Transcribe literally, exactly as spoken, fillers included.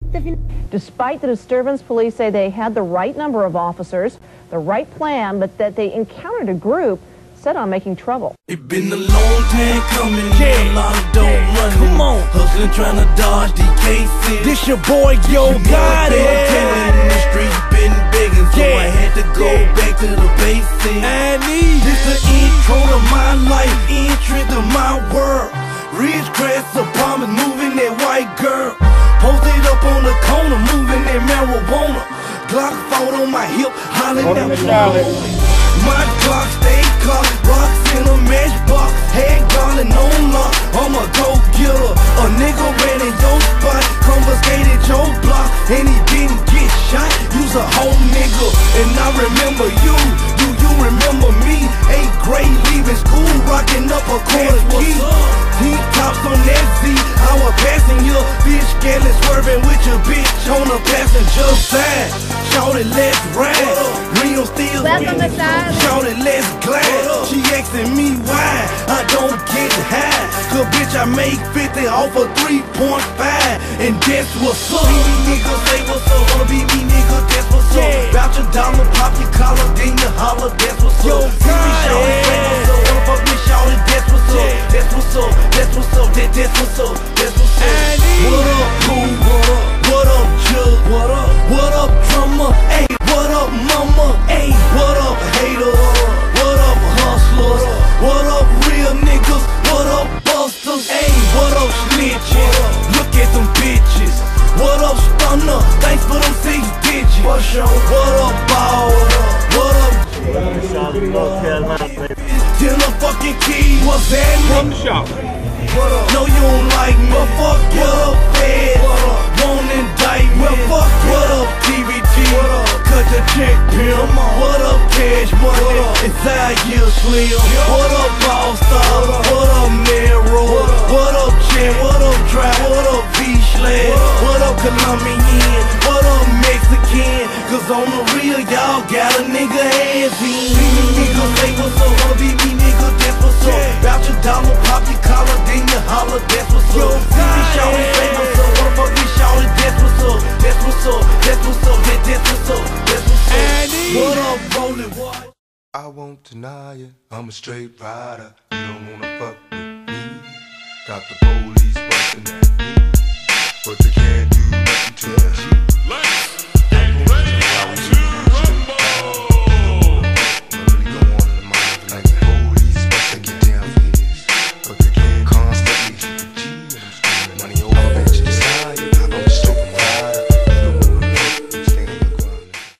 Despite the disturbance, police say they had the right number of officers, the right plan, but that they encountered a group set on making trouble. It been a long time coming, yeah. A lot of dope yeah. running. Come on, hustling, trying to dodge these cases. This your boy, yo, you got it. In the streets been begging, so yeah. I had to go yeah. back to the basics. I need this the intro to my life, entry to my world. Ridge grass apartment, moving that white girl. Posted up on the corner, moving that marijuana. Glock fought on my hip, hollering down the road. My Glock stay cocked, rocks in a matchbox, head gone and on lock. I'm a go-getter, a nigga ran in your spot, confiscated your block, and he didn't get shot. You's a whole nigga, and I remember you. Do you remember me? Eighth grade, leaving school, rocking up a quarter key. T-tops on that Z, I was passing you, bitch, scaling, swerving with your bitch on the passenger side. Shouted, let's ride. Real still. Shouted, let's glide. She asking me why I don't get high. Cause bitch, I make fifty off of three point five. And that's what's up. Be me nigga, say what's up. Wanna be me nigga, that's what's up. Yeah. Bout your dollar, pop your collar, then you holler, that's what's up. See me shouted, say what's up. Wanna fuck me shouted, that's what's up. That's what's up, that's what's up, that, that's what's up. That's what's up. What up, cool? What up? What up, Jug? What up? What up, drummer? Hey, what up, mama? Hey, what up, haters? What up, hustlers? What up, real niggas? What up, busters? Hey, what up, snitches? Look at them bitches. What up, stunner? Thanks for them six digits. What up, ball? What up? Till the fucking key. What's that? From the shop. What up? No, you don't like me. Well, fuck you. What up, Fed? What up? Won't indict me. Well, fuck you. What up, T V G? What up? Cut the check, pimp. What up, Cash Money? What up? It's our year, Slim. What up, All Star? What up, Nero? What up, Chan? What up, Dry? What up, V-Slash? What up, Colombian? What up, Mexican? Cause on the real, y'all got a nigga ass in. See me nigga, say what's up. Wanna be me nigga, that's what's up. Bout your dollar, pop your collar, then you holler, that's what's up. See me shouting, say what's up. Wanna fuck me shouting, that's what's up. That's what's up, that's what's up, that, that's what's up. That's what's up. What up, rollin', what? I won't deny it, I'm a straight rider. You don't wanna fuck with me. Got the police bustin' at me, but they can't